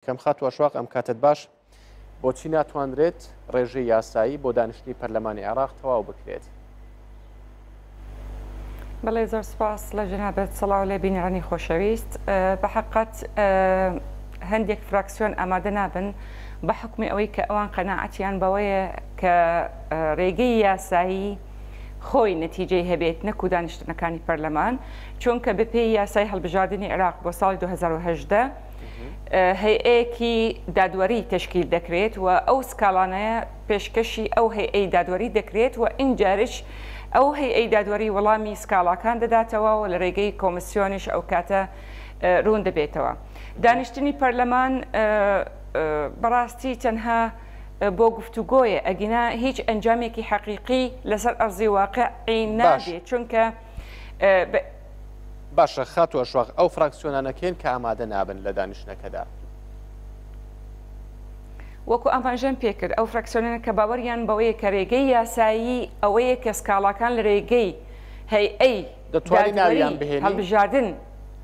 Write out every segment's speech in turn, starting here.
کەم خاتوە شواق ئەم کاتت باش بۆچی ناتوانرێت ڕێژەی یاسایی بۆ دانیشتنی پەرلەمانی عێراق تەواو بکرێت؟ بەڵێ زۆر سپاس لە جەنابەت سەڵاو لێ بینیڕانی خۆشەویست. بە حەقەت هەندێک فراکسیۆن ئامادە نابن بە حکمی ئەوەی کە ئەوان قەناعەتیان بەوەیە کە ڕێگەی یاسایی خۆی نەتیجەی هەبێت نەکو دانیشتنەکانی پەرلەمان، چونکە بەپێی یاسای هەڵبژاردننی عێراق بۆ ساڵی 2018 هەیئەیەکی دادوەری تشکیل دەکرێت و ئەو سکاڵانەیە پێشکەشی ئەو هەیئەی دادوەری دەکرێت و ئینجارش ئەو هەیئەی دادوەری وەڵامی سکاڵاکان دەداتەوە و لە ڕێگەی کۆمسیۆنیش ئەو کاتە ڕوون دەبێتەوە. دانیشتنی پەرلەمان بەڕاستی تەنها بۆ گفتوگۆیە، ئەگینا هیچ ئەنجامێکی حەقیقی لەسەر ئەرزی واقعی نابێت، چونکە باشە خاتوە شواق ئەو فراکسیۆنانەکەین کە ئامادە نابن لە دانیشتنەکەدا. وەکو ئاماژەم پێکرد ئەو فراکسیۆنانە کە باوەریان بەوەیە کە ڕێگەی یاسایی ئەوەیە کە سکاڵاکان لە ڕێگەی هەیئەی هەڵبژاردن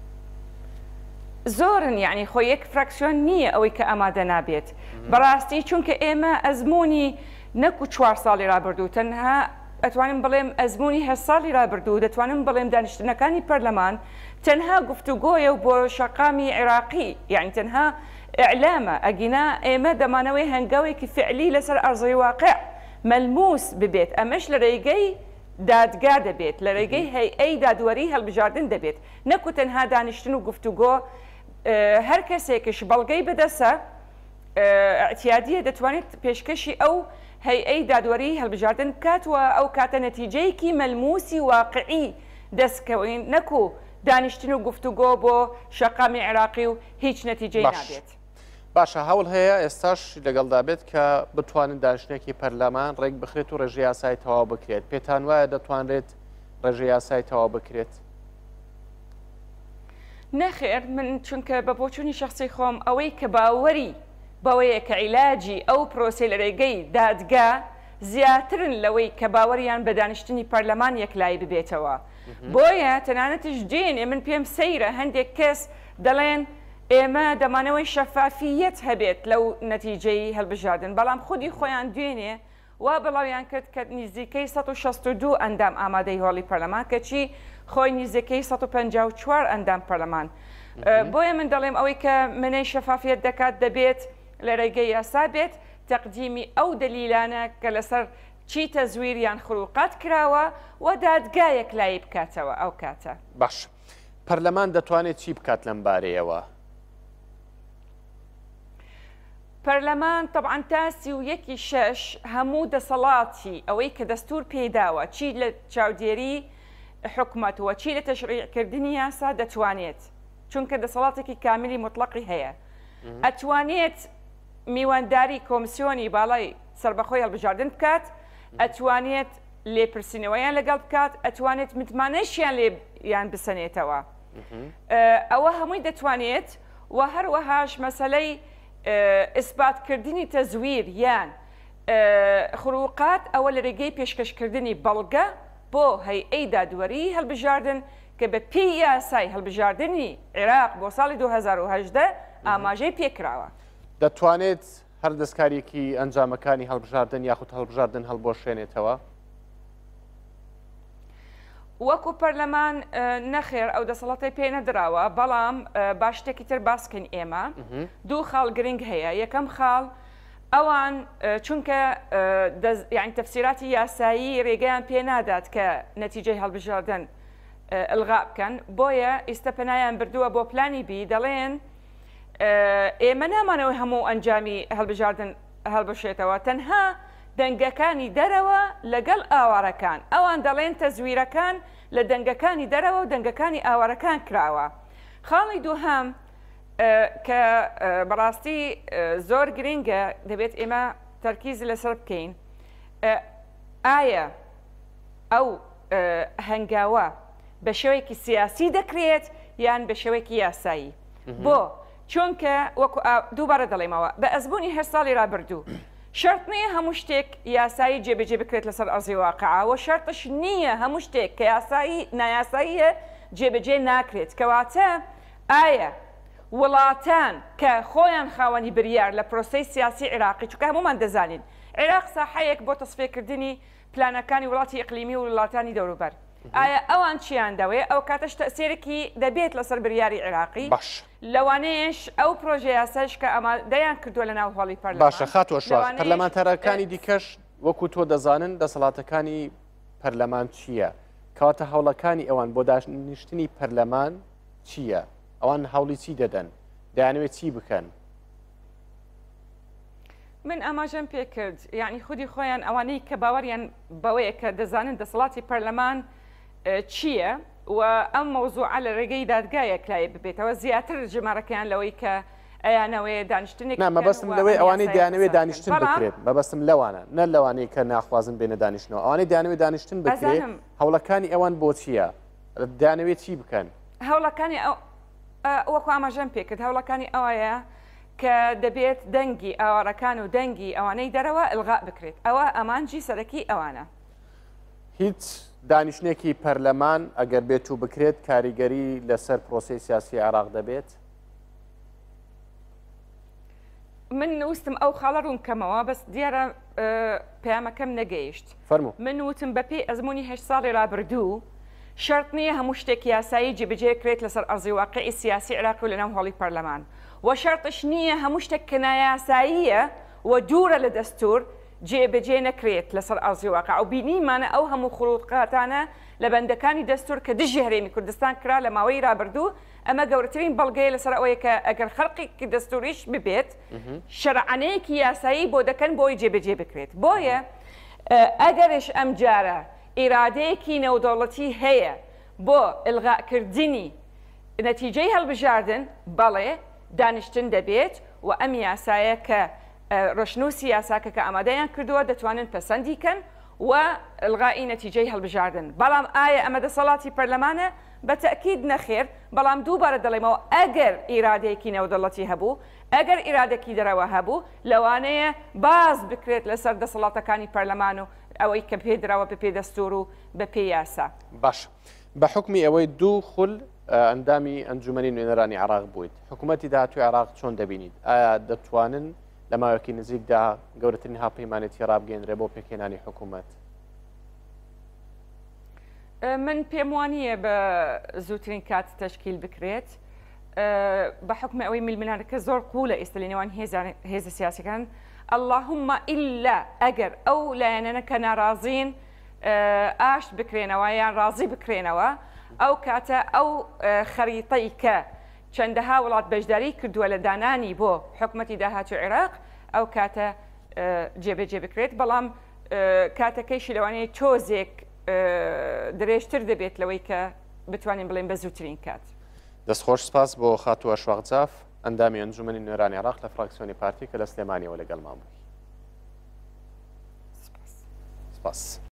زۆرن، یعنی خۆ یەک فراکسیۆن نییە ئەوەی کە ئامادە نابێت بەڕاستی، چونکە ئێمە ئەزمموی نەکو 4 ساڵی رابردوو، تەنها ئەتوانم بڵێم ئەزمموی 8 ساڵی رابردوو، دەتوانم بڵێم دانیشتنەکانی پەرلەمان تەنها گفتوگۆیە و بۆ شەقامی عێراقی، یعنی تەنها ئەعلامە، ئەگینا ئێمە دەمانەوەی هەنگاوێکی فعلی لەسەر ئەرزەی واقع مەلموس ببێت، ئەمەش لە ڕێگەی دادگا دەبێت، لە ڕێگەی هەیئەی دادوەری هەڵبژاردن دەبێت، نەکو تەنها دانیشتن و گفتوگۆ. هەر کەسێکش بەڵگەی بدەسە ئەتیادیە دەتوانێت پێشکەشی ئەو هەیئەی دادوەری هەڵبژاردن بکات و ئەو کاتە نەتیجەیەکی مەلموسی واقعی دەستکەوین، نەکو دانیشتن و گفتوگۆ بۆ شەقامی عێراقی و هیچ نەتیجەی نابێت. باشە هەوڵ هەیە ئێستاش لەگەڵدا بێت کە بتوانن دانیشتنێکی پەرلەمان ڕێک بخرێت و ڕێژەی یاسایی تەواو بکرێت. پێتان وایە دەتوانرێت ڕێژەی یاسایی تەواو بکرێت؟ نەخێر، من چونکە بە بۆچوونی شخصی خۆم ئەوەی کە باوەری بەوەیە کە عیلاجی ئەو پرۆسی لە ڕێگەی دادگا زیاترن لەوەی کە باوەریان بە دانیشتنی پەرلەمان یەکلایی ببێتەوە. بۆیە تەنانەتش دێنێ من پێم سەیرە هەندێک کەس دەڵێن ئێمە دەمانەوەی شەفافیەت هەبێت لەو نەتیجەی هەڵبژاردن، بەڵام خودی خۆیان دوێنێ وا بڵاویان کرد کە نزیکەی 162 ئەندام ئامادەی هۆڵی پەرلەمان کەچی خۆی نزیکەی 154 ئەندام پەرلەمان. بۆیە من دەڵێم ئەوەی کە منەی شەفافیەت دەکات دەبێت لە ڕێگەی یاسا بێت تەقدیمی ئەو دەلیلانە کە لەسەر چی تەزویریان خروقات کراوە و دادگایەک لای بکاتەوە ئەو کاتە. باش پەرلەمان دەتوانێت چی بکات لەم بارەیەوە؟ پەرلەمان طبعاً تا 31 هەموو دەسەڵاتی ئەوەی کە دەستور پێداوە چی لە چاودێری حکومەتەوە چی لە تەشریعکردنی یاسا دەتوانێت، چونکە دەسەڵاتێکی کاملی مطلقی هەیە، ئەتوانێت میوانداری کۆمسیۆنی باڵای سربەخۆی هەڵبژاردن بکات، ئەتوانێت لێپرسینەوەیان لەگەڵ بکات، ئەتوانێت متمانەشیان لێیان بسەنێتەوە، ئەوە هەمووی دەتوانێت و هەروەهاش مەسەلەی ئیسباتکردنی تەزویر یان خروقات ئەوە لە ڕێگەی پێشکەشکردنی بەڵگە بۆ هەیئەی دادوەری هەڵبژاردن کە بە پێی یاسای هەڵبژاردننی عێراق بۆ ساڵی 2018 ئاماژەی پێکراوە. دەتوانێت هەر دەستکاریەکی ئەنجامەکانی هەڵبژاردن یاخود هەڵبژاردن هەڵبۆشێنێتەوە؟ وەکو پەرلەمان نەخێر ئەو دەسەڵاتی پێ نەدراوە، بەڵام باشتێکی تر باسکەین ئێمە دوو خاڵ گرنگ هەیە. یەکەم خاڵ ئەوان چونکە یعنی تەفسیراتی یاسایی ڕێگەیان پێ نادات کە نەتیجەی هەڵبژاردن ئەلغا بکەن، بۆیە ئێستا پەنایان بردووە بۆ پلانی بی، دەڵێن ئێمە نامانەوەی هەموو ئەنجامی هەڵبژاردن هەڵبشێتەوە، تەنها دەنگەکانی دەرەوە لەگەڵ ئاوارەکان، ئەوان دەڵێن تەزویرەکان لە دەنگەکانی دەرەوە و دەنگەکانی ئاوارەکان کراوە. خاڵی دووهەم کە بەڕاستی زۆر گرنگە دەبێت ئێمە تەرکیز لەسەر بکەین، ئایا ئەو هەنگاوە بە شێوەیەکی سیاسی دەکرێت یان بە شێوەیەکی یاسایی؟ بۆ چونکە وەکو دووبارە دەڵێمەوە بە ئەزمموی 8 ساڵی رابردوو شرط نییە هەموو شتێک یاسایی جێبەجێ بکرێت لەسەر ئەرزی واقعەوە، شرطش نییە هەموو شتێک کە یاسایی نایاساییە جێبەجێ ناکرێت، کەواتە ئایا وڵاتان کە خۆیان خاوەنی بریار لە پرۆسەی سیاسی عێراقی چونکە هەمومان دەزانین عێراق ساحەیەک بۆ تەسفێکردنی پلانەکانی وڵاتی ئیقلیمی و وڵاتانی دەوروبەر ئایا ئەوان چیان دەوێ ئەو کاتەش تەسیرێکی دەبێت لەسەر بریاری عێراقی باش لەوانەیەش ئەو پرۆژە یاساش کە ئەمادەیان کردووە لە ناو هەڵی پەرلەمان باشە خاتوە شوار پەرلەمانتەرەکانی دیکەش وەکو تۆ دەزانن دەسەڵاتەکانی پەرلەمان چییە کەواتە هەوڵەکانی ئەوان بۆ دانیشتنی پەرلەمان چییە ئەوان هەوڵی چی دەدەن دەیانوێت چی بکەن من ئاماژەم پێ کرد یعنی خودی خۆیان ئەوانەی کە باوەریان بەوەیە کە دەزانن دەسەڵاتی پەرلەمان چییە و ئەم مەوزوعە لە ڕێگەی دادگایەک لای ببێتەوە زیاتر ژمارەکەیان لەوەی کە ئەیانەوەی دانیشتنێک مەبەستم لەوەی ئەوانەی دەیانەوێت دانیشتن بکرێت مەبەستم لەوانە نە لەوانەیە کە ناخوازن بێنە دانیشتنەوە ئەوانەی دەیانەوێت دانیشتن بکرێت هەوڵەکانی ئەوان بۆ چییە دەیانەوێت چی بکەن هەوڵەکانی وەکو ئاماژەم پێ کرد هەوڵەکانی ئەوەیە کە دەبێت دەنگی ئاوارەکان و دەنگی ئەوانەی دەرەوە ئلغا بکرێت ئەوە ئەمانجی سەرەکی ئەوانە هیچ دانیشتێکی پەرلەمان ئەگەر بێت و بکرێت کاریگەری لەسەر پرۆسی سیاسی عێراق دەبێت من نووسم ئەو خاڵە ڕوون کەمەوە بەس دیارە پەیامەکەم نەگەیشت فەرموو من وتم بەپێی ئەزمموی هەشت ساڵی ڕابردوو شەرت نییە هەموو شتێک یاسایی جێبەجێکرێت لەسەر ئەرزی واقعی سیاسی عێراق و لەناو هەڵی پەرلەمان و شەرتش نییە هەموو شتێک کە نایاساییە و دوورە لە دەستور جێبەجێ نەکرێت لەسەر ئەرزی واقع و بینیمانە ئەو هەموو خڵوتقاتانە لە بەندەکانی دەستور کە دژی هەرێمی کوردستان کرا لە ماوەی ڕابردوو ئەمە گەورەترین بەڵگەیە لەسەر ئەوەیە کە ئەگەر خەڵقێکی دەستوریش ببێت شەرعانەیەکی یاسایی بۆ دەکەن بۆی جێبەجێ بکرێت بۆیە ئەگەرش ئەم جارە ئیرادەیەکی نێودەوڵەتی هەیە بۆ ئلغاکردنی نەتیجەی هەڵبژاردن بەڵێ دانیشتن دەبێت و ئەم یاسایە کە ڕۆشنوسی یاساکە کە ئامادەیان کردووە دەتوانن پەسەندیکەن و ئلغای نەتیجەی هەڵبژاردن بەڵام ئایا ئەمە دەسەڵاتی پەرلەمانە بە تەکید نەخێر بەڵام دووبارە دەڵێمەوە ئەگەر ئیرادەیەکی نێودەوڵەتی هەبوو ئەگەر ئیرادێکی دەرەوە هەبوو لەوانەیە باز بکرێت لەسەر دەسەڵاتەکانی پەرلەمان و ئەوەی کە پێدراوە بە پێ دەستور و بە پێ یاسا باش بە حکمی ئەوەی دوو خول ئەندامی ئەنجومەنی نوێنەرانی عێراق بوویت حکوومەتی داهاتووی عێراق چۆن دەبینیت ئایا دەتوانن لە ماوەیەکی نزیکدا گەورەترین هاوپەیمانێتی ڕابگەێنرێ بۆ پێکهێنانی حکوومەت من پێم وانییە بە زووترین کات تەشکیل بکرێت بە حکمی ئەوەی میلمنانەکە زۆر قوولە ئێستا لە نێوان هێزە سیاسەکان اللهم ئیلا ئەگەر ئەو لایەنەکە ناڕازین ئاشت بکرێنەوە یان ڕازی بکرێنەوە ئەو کاتە ئەو خەریتەی کە چەندەها وڵات بەشداری کردووە لە دانانی بۆ حکوومەتی داهاتوی عێراق ئەو کاتە جێبەجێ بکرێت بەڵام کاتەکەیشی لەوانەیە تۆزێک درێژتر دەبێت لەوەی کە بتوانین بڵێن بە زووترین کات دەستخۆش سپاس بۆ خاتووە شواغجاف ئەندامی ئەنجومەنی نوێرانی عێراق لە فراکسیۆنی پارتی کە لە سلێمانیەوە لەگەڵمان بووی سپاس